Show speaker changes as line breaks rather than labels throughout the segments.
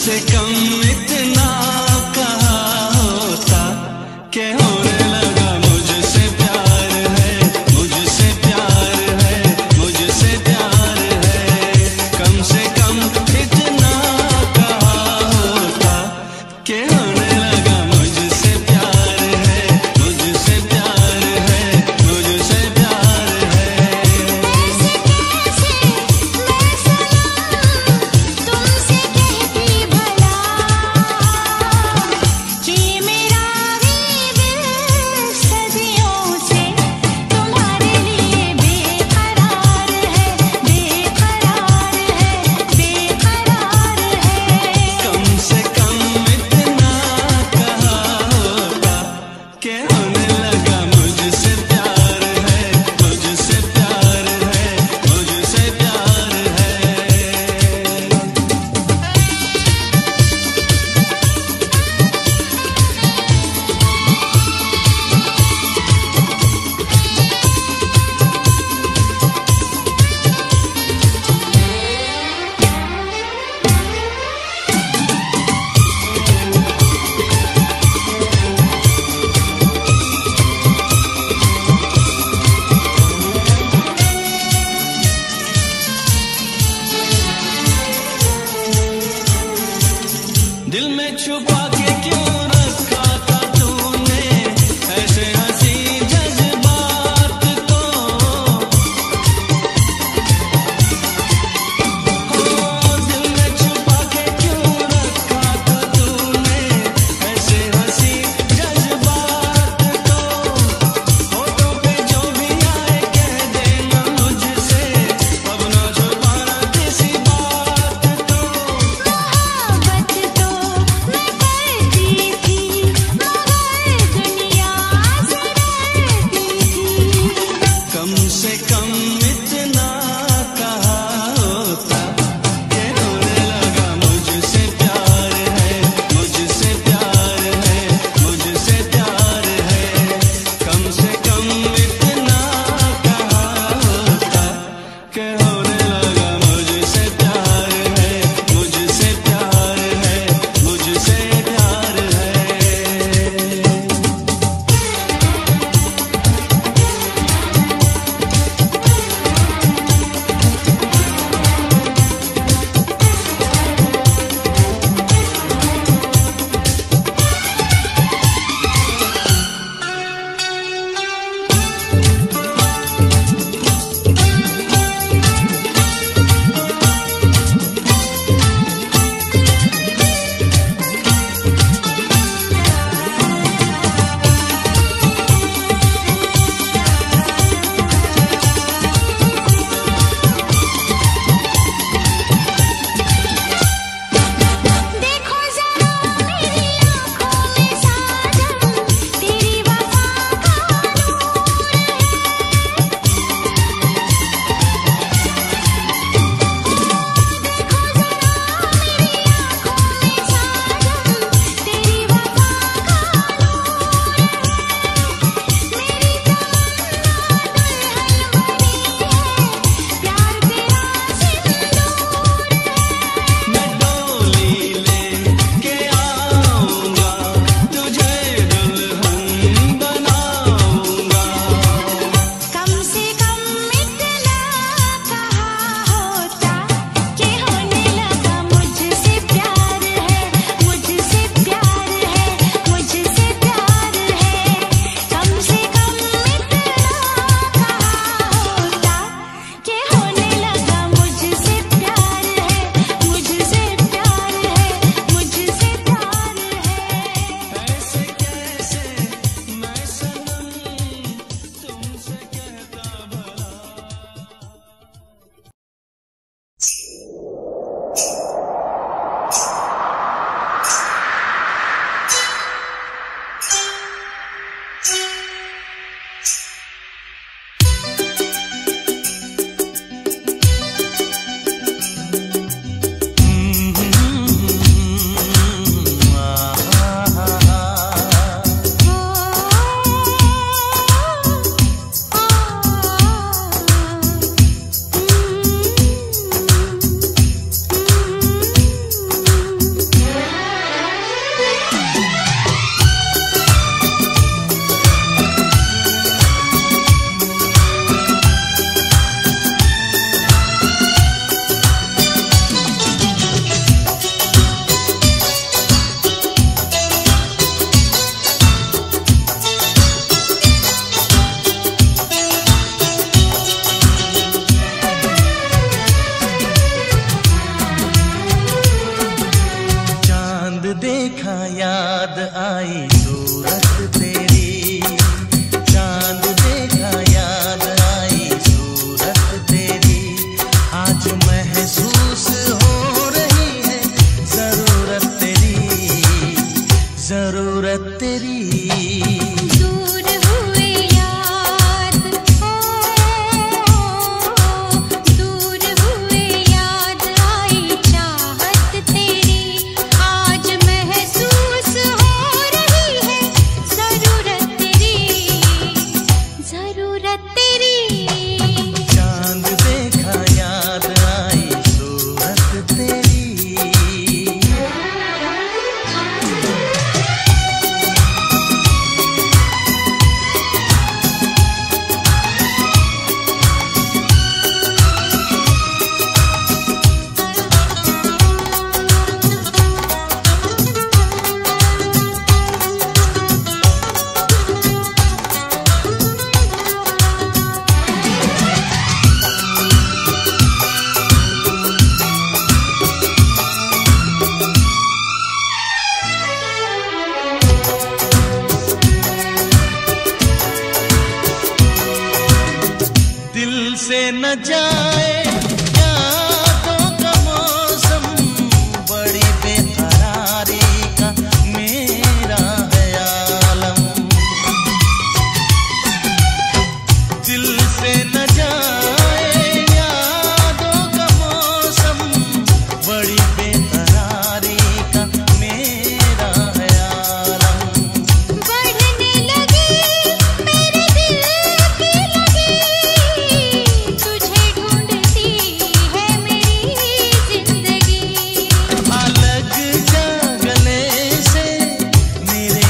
से कम इतना कहा होता कि होने लगा मुझसे प्यार है, मुझसे प्यार है, मुझसे प्यार है। कम से कम इतना कहा होता कि होने लगा मुझसे प्यार है, मुझसे प्यार है, मुझसे प्यार है।
ऐसे कैसे मैं सनम तुमसे कहती भला कि मेरा भी दिल सदियों से तुम्हारे लिए बेकरार है, बेकरार है, बेकरार है।
कम से कम इतना कहा होता कि होने लगा मुझसे प्यार है, मुझसे प्यार है, मुझसे प्यार है। दिल में छुपा के क्यों रखा था तूने ऐसे हंसी जज्बात को? दिल में छुपा के क्यों रखा था तूने ऐसे हंसी जज्बात को? होठों पे जो भी आए कह देना मुझसे, अब ना छुपाना किसी बात को।
मोहब्बत तो मैं करती
देखा याद आई सूरत तेरी, चांद देखा याद आई सूरत तेरी, आज महसूस हो रही है जरूरत तेरी, जरूरत तेरी।
दूर हुए याद, दूर हुए याद आई चाहत तेरी, आज महसूस हो रही है जरूरत तेरी, जरूरत तेरी।
चांद देखा याद आई सूरत तेरी। दिल से न जाए यादों का मौसम, बड़ी बेकरारी का मेरा है आलम। दिल से न जाए यादों का मौसम, बड़ी बेकरारी का मेरा है आलम।
बढ़ने लगी मेरे दिल की लगी, तुझे ढूंढती है मेरी जिंदगी।
अलग जा गले से मेरे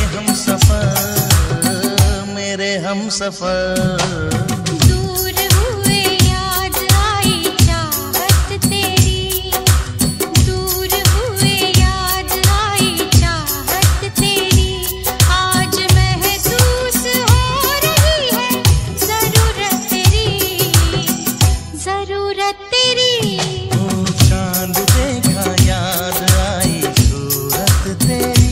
हमसफर।
दूर हुए याद आई चाहत तेरी, दूर हुए याद आई चाहत तेरी, आज महसूस हो रही है जरूरत तेरी, जरूरत तेरी।
ओ चांद देखा याद आई सूरत तेरी।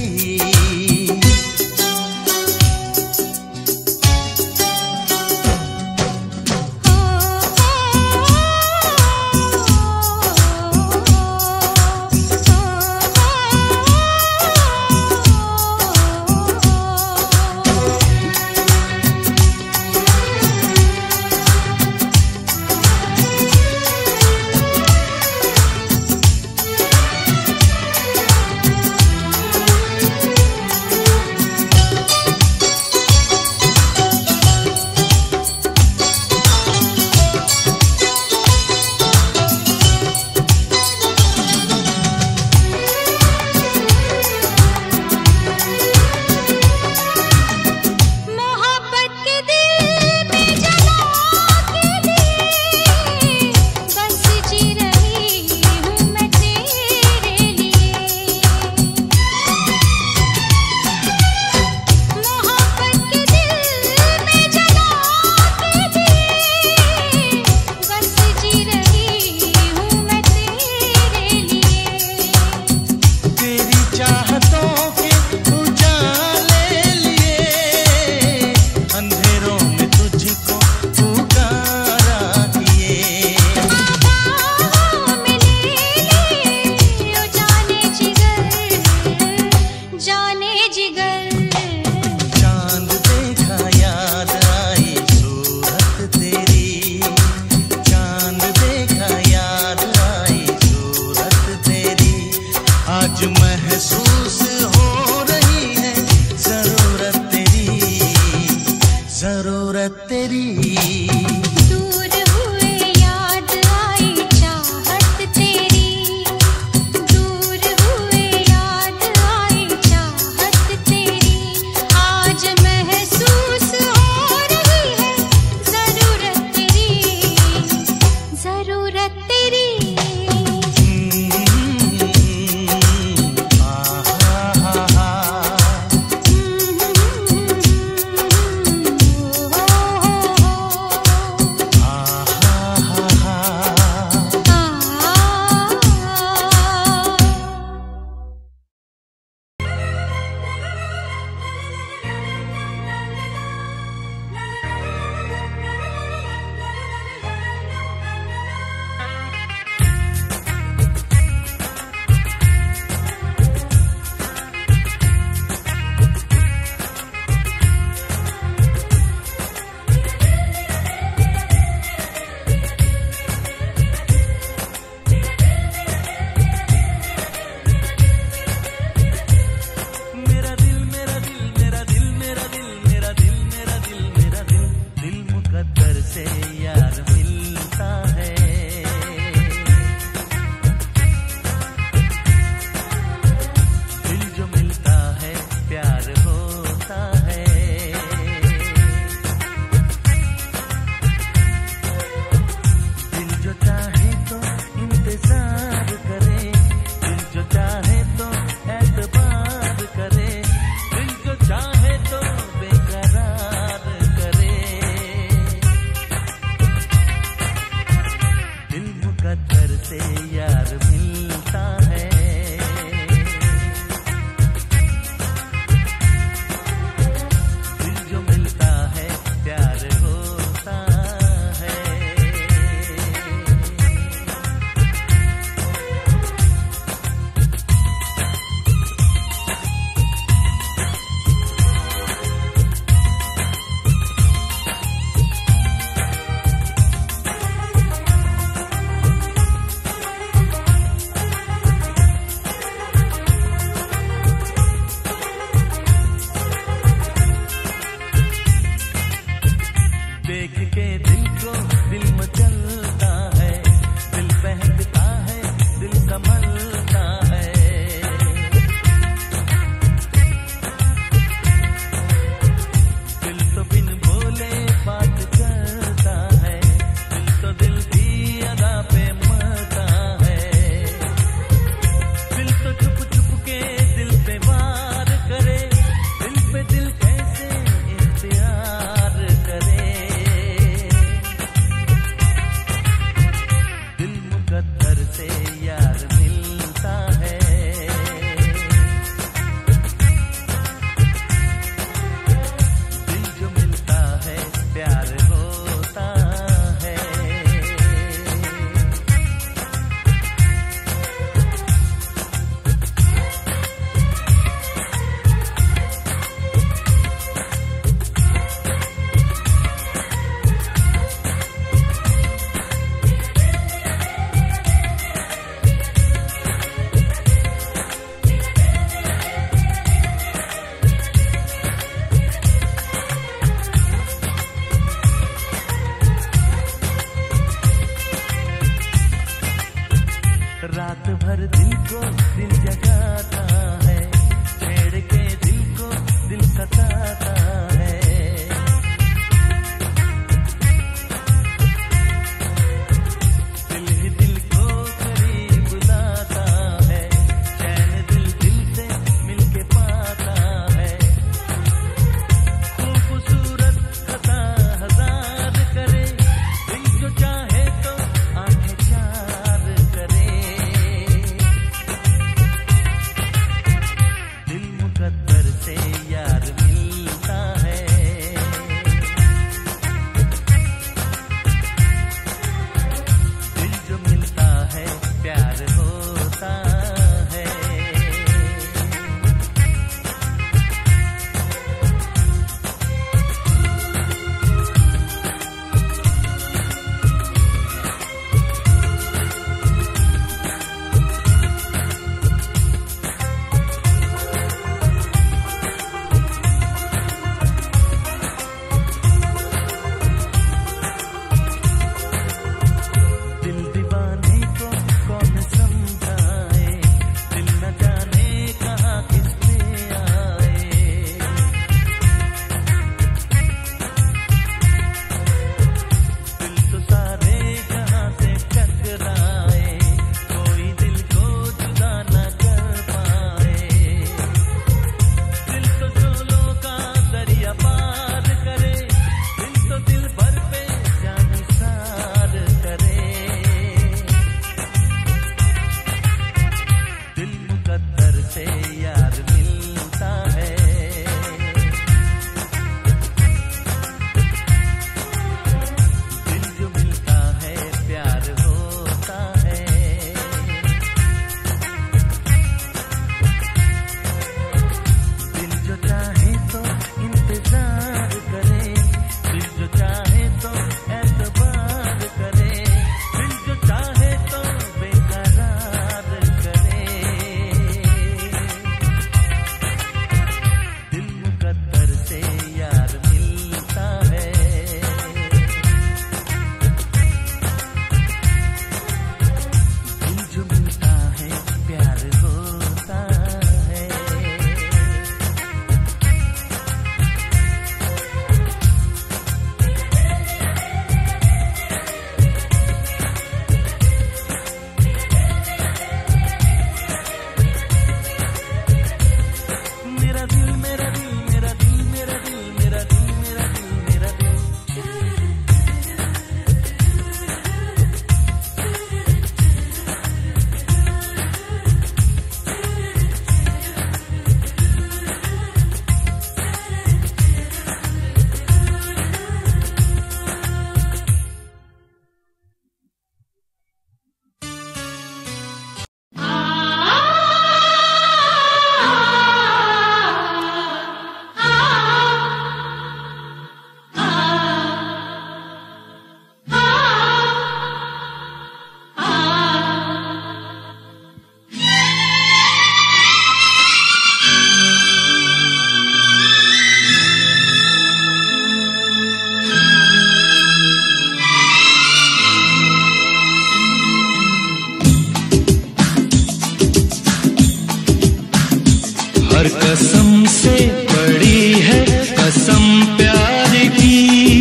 मोहब्बत के दिल में जला के लिए, बस जी रही हूँ मैं तेरे लिए। मोहब्बत के दिल में जला के लिए, बस जी रही हूँ मैं तेरे लिए।
तेरी चाहतों के उजाले लिए, अंधेरों में तुझको पुकारा किए।
बाहों में ले ले ओ जाने जिगर, जाने जिगर।
चांद देखा याद आई सूरत तेरी, चांद देखा याद आई सूरत तेरी, आज महसूस हो रही है जरूरत तेरी, जरूरत तेरी।
दूर हुए याद आई चाहत तेरी, दूर हुए याद आई चाहत तेरी, आज महसूस हो रही है जरूरत तेरी, जरूरत तेरी।
आहा, से यार मिलता है। दिल जो मिलता है प्यार होता है। दिल जो चाहे तो इंतजार करे, दिल जो चाहे तो एतबार करे, दिल जो चाहे तो बेकरार करे। दिल मुकद्दर से यार मिलता है। दिल जो मिलता है प्यार होता है। मेरा दिल मेरा दिल मेरा दिल मेरा दिल मेरा दिल मेरा दिल मेरा दिल। हर कसम से बड़ी है कसम प्यार की,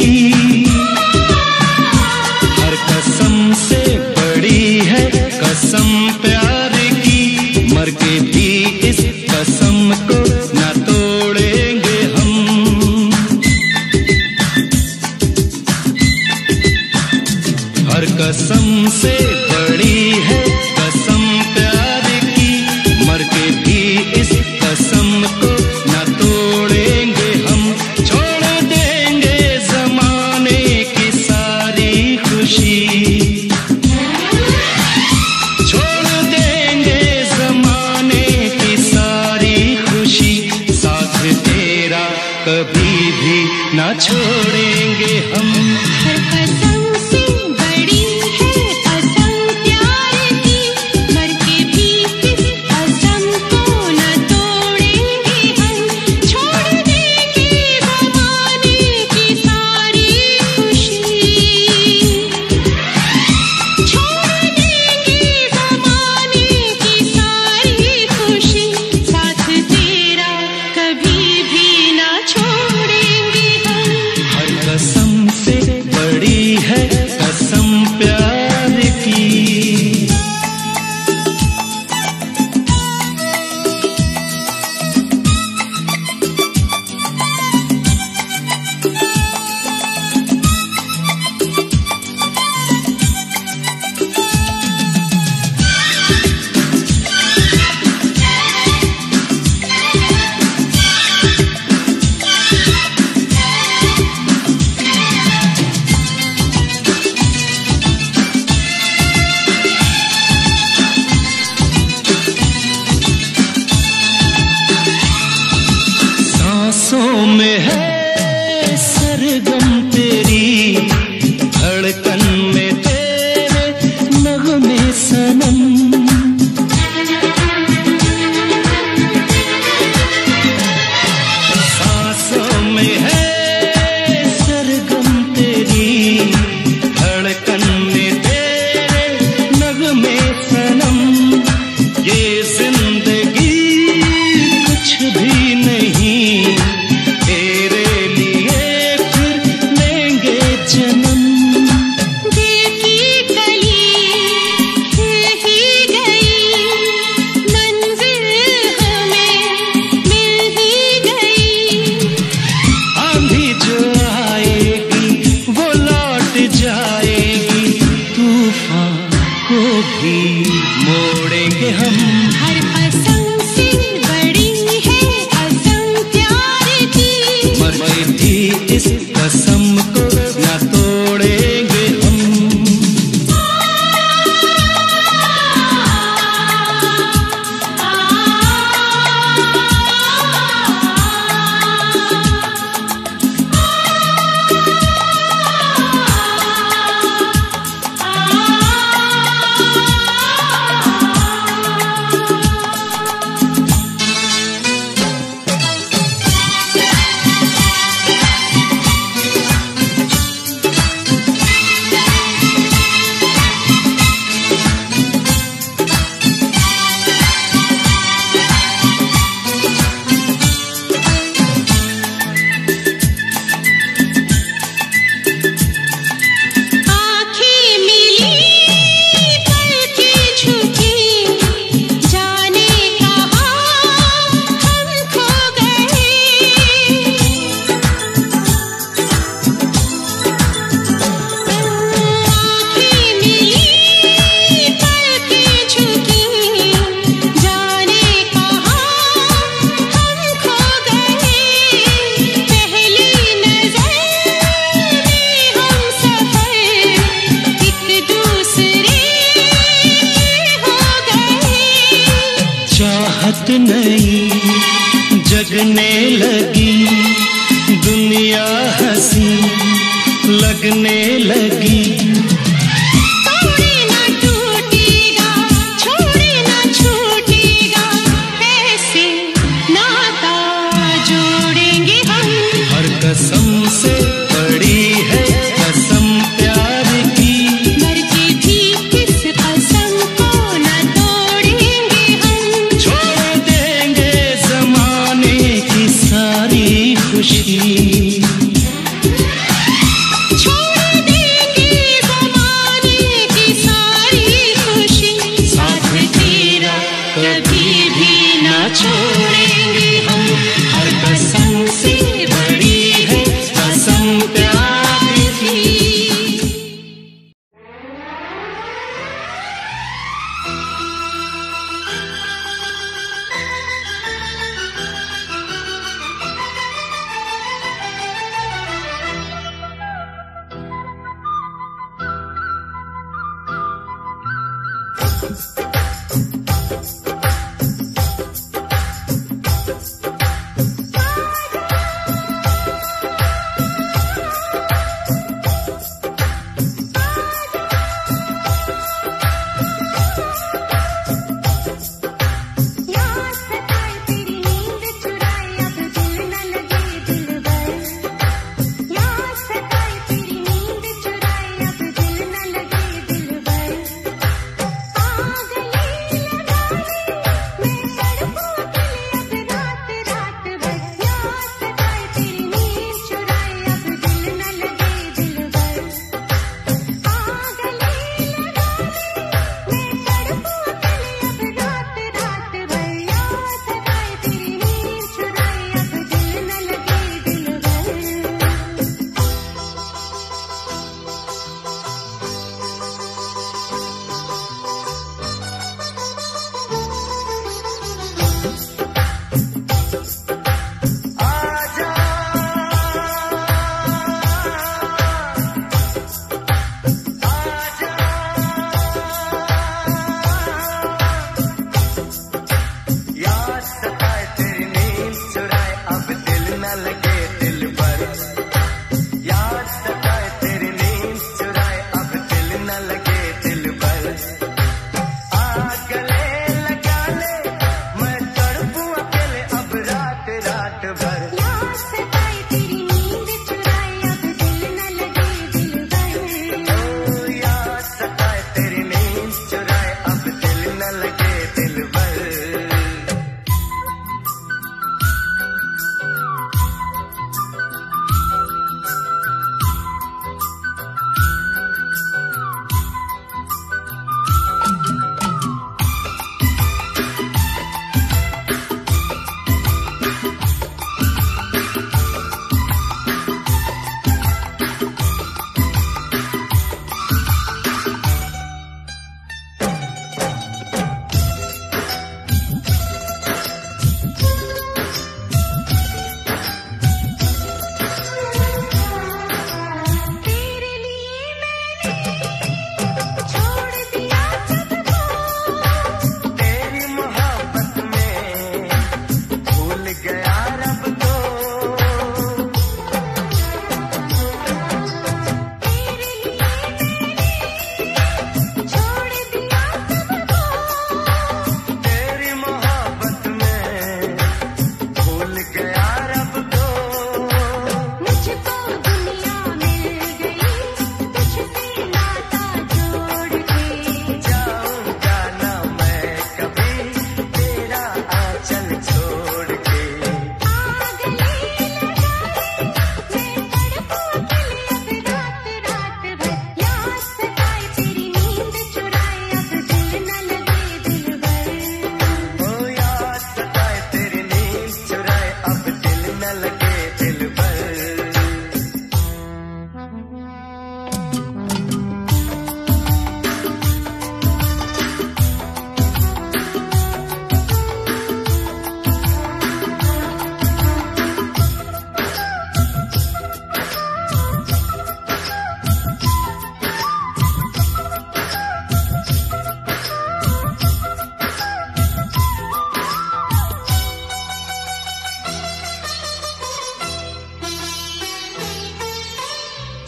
हर कसम से बड़ी है कसम प्यार की। मर के भी इस कसम को न तोड़ेंगे हम। हर कसम से बड़ी है कसम प्यार की, मर के भी इस कसम को न तोड़ेंगे हम। छोड़ देंगे जमाने की सारी खुशी, छोड़ देंगे जमाने की सारी खुशी। साथ तेरा कभी भी न छोड़ेंगे हम।
हर कसम से बड़ी है कसम प्यार की, मर के भी इस कसम को न तोड़ेंगे हम। छोड़ देंगे ज़माने की सारी खुशी, छोड़ देंगे ज़माने की सारी खुशी। साथ तेरा कभी भी ना छोड़ेंगे हम।
हर कसम से जगने लगी दुनिया हंसी लगने लगी।
तोड़े ना टूटेगा, छोड़े ना छूटेगा, ऐसे नाता जोड़ेंगे हम।
हर कसम से बड़ी है कसम प्यार की,
मर्जी भी किस कसम को न तोड़ेंगे हम।
छोड़ देंगे जमाने की सारी खुशी,
छोड़ देंगे ज़माने की सारी खुशी, साथ तेरा कभी भी ना छोड़ेंगे हम।
हर कसम से बड़ी है कसम प्यार की।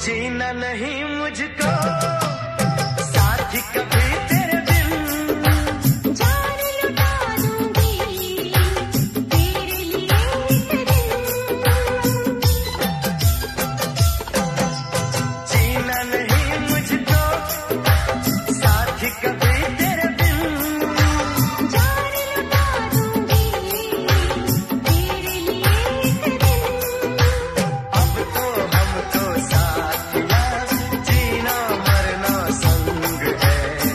जीना नहीं मुझको साथी कभी तेरे बिन,
जान लुटा दूंगी तेरे लिए एक दिन।
जीना नहीं मुझको साथी कभी तेरे बिन,
जान लुटा दूंगी तेरे लिए एक दिन।
अब तो हमको साथिया जीना मरना संग है।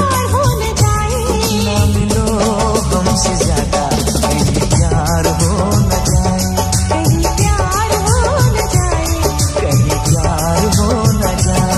प्यार हो न जाए।
ना मिलो हमसे ज्यादा, कहीं प्यार हो न जाए,
कहीं प्यार हो न जाए।
कहीं प्यार हो न जाए।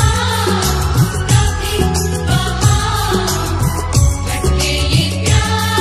कभी यहाँ कभी वहाँ, बट ये प्यार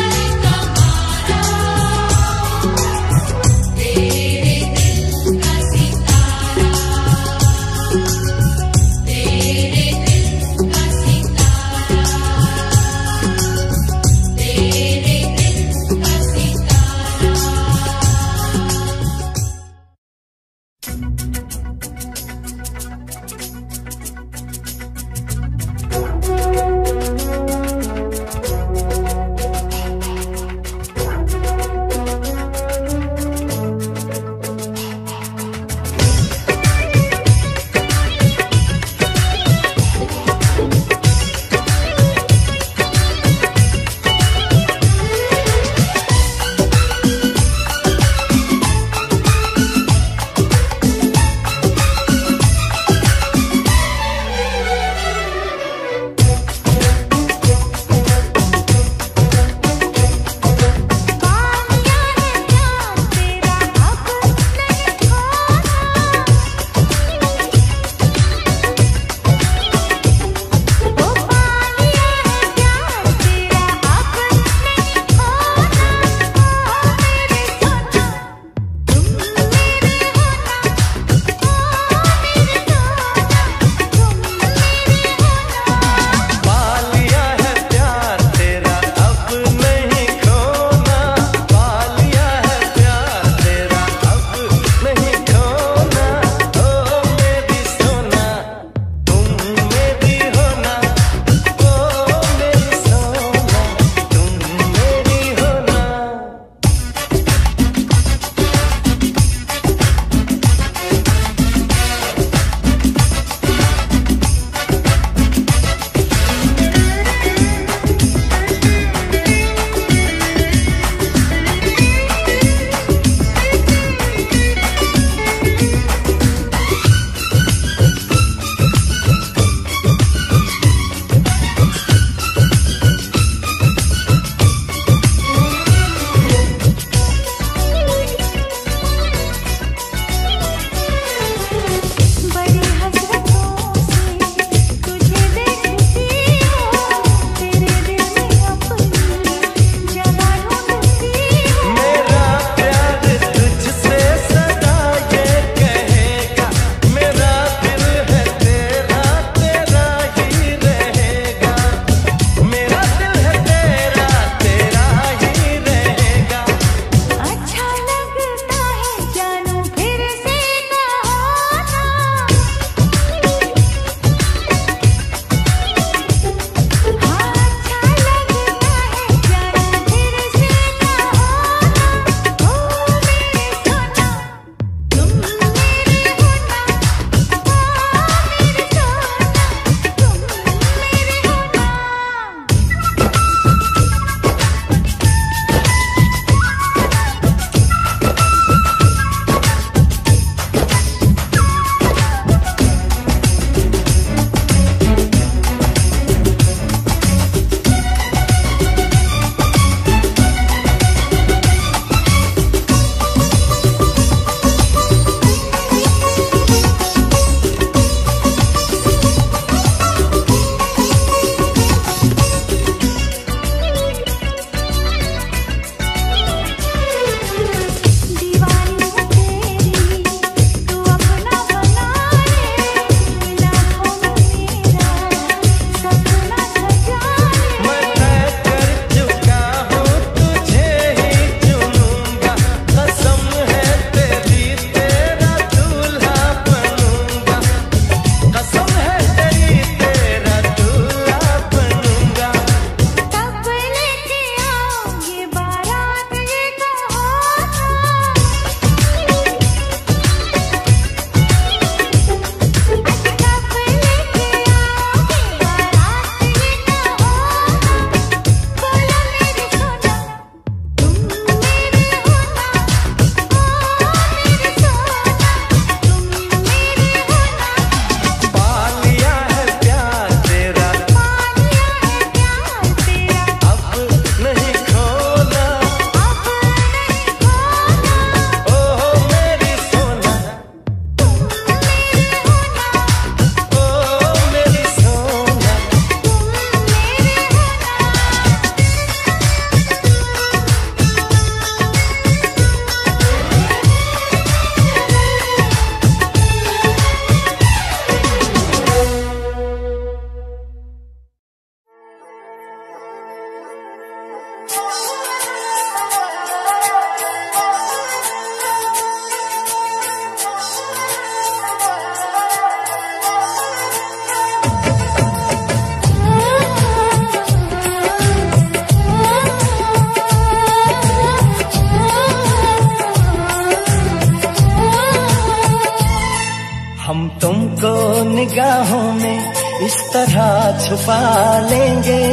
निगाहों में इस तरह छुपा लेंगे।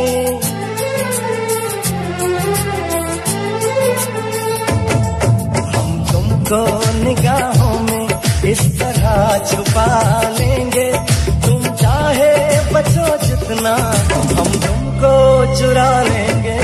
हम तुमको निगाहों में इस तरह छुपा लेंगे। तुम चाहे बचो जितना हम तुमको चुरा लेंगे।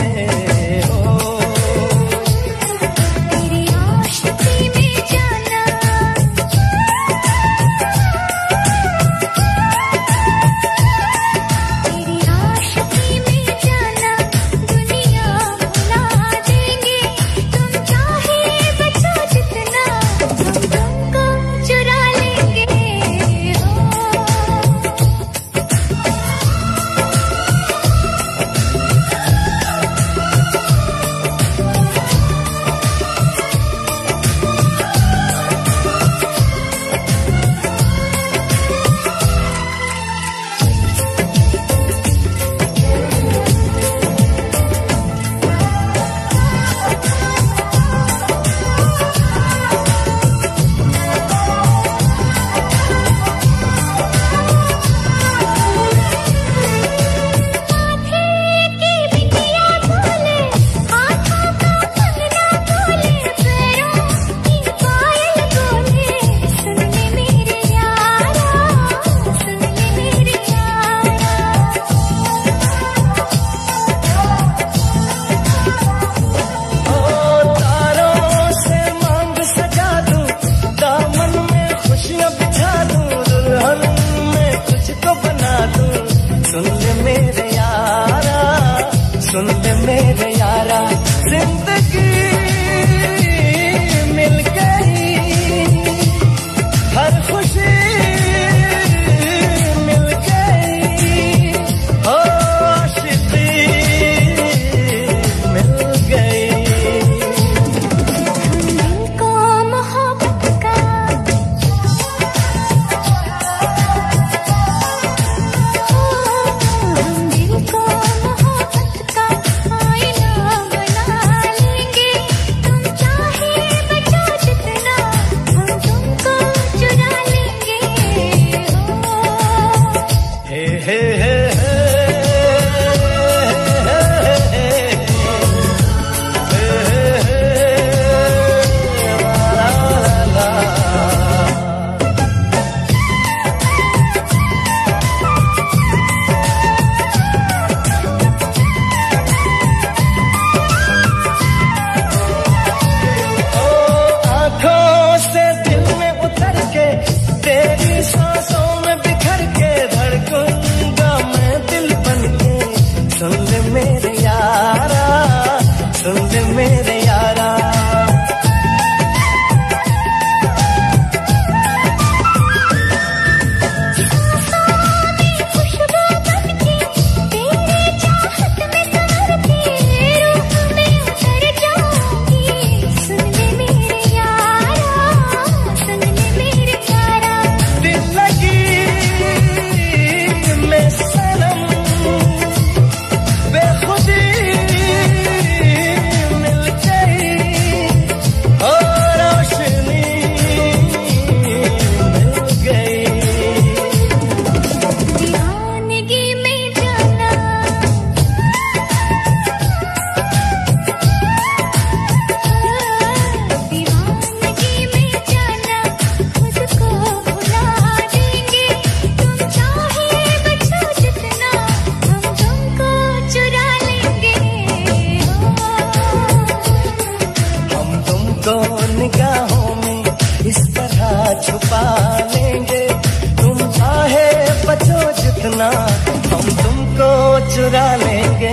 निगाहों में इस तरह छुपा लेंगे। तुम चाहे बचो जितना हम तुमको चुरा लेंगे।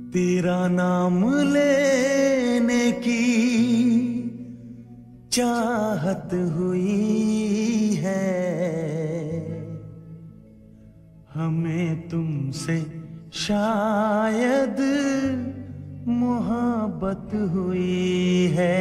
तेरा नाम लेने की चाहत हुई है, हमें तुमसे शायद मोहब्बत हुई है।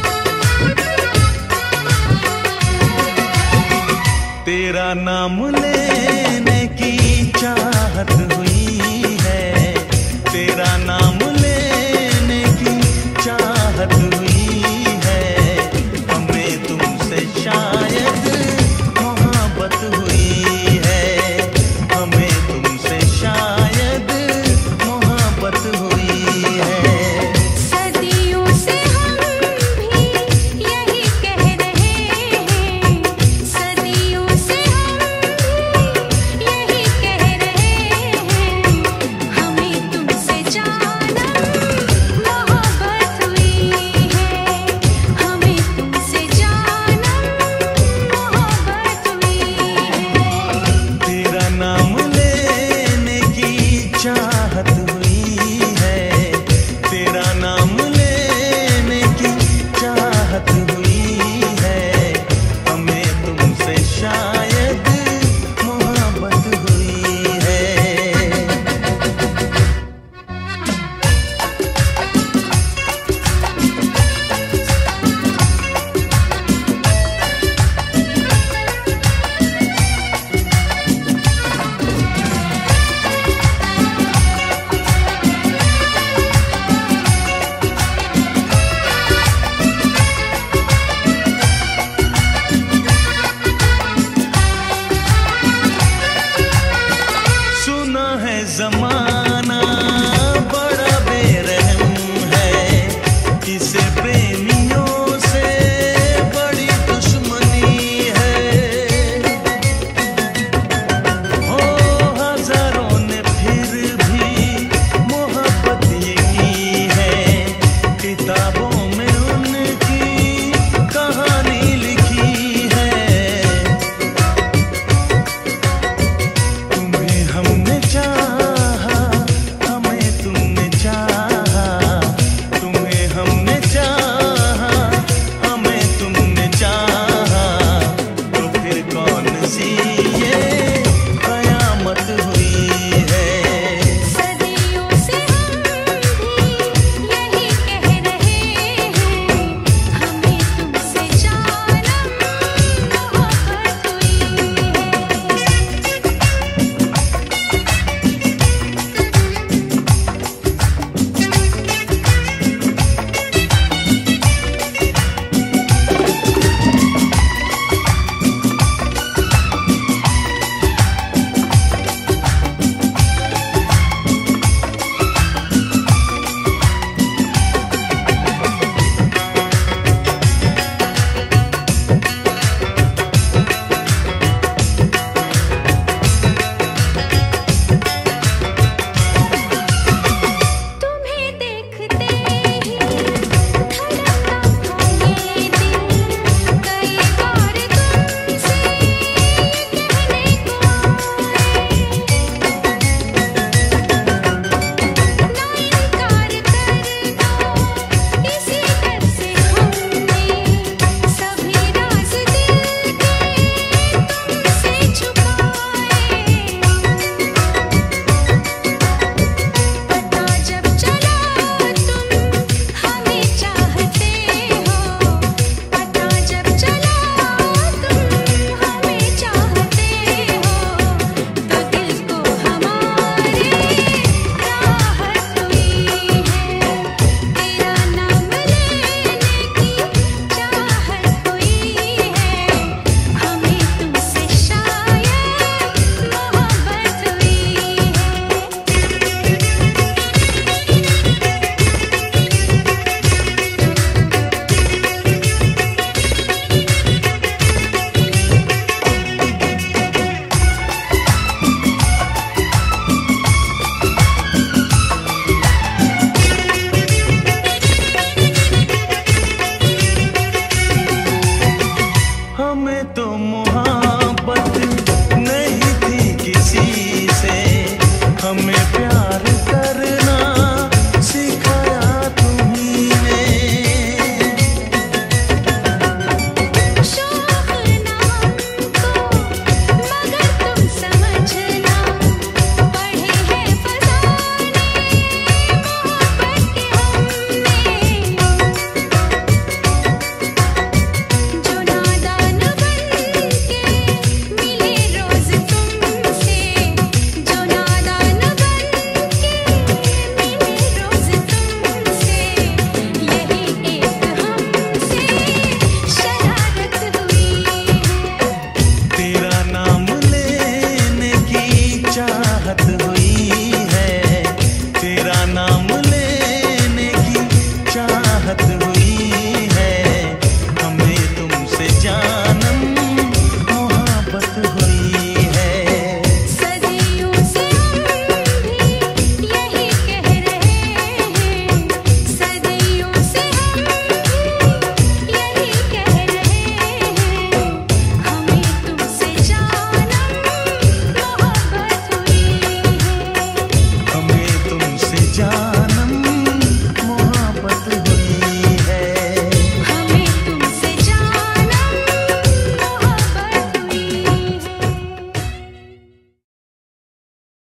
तेरा नाम ले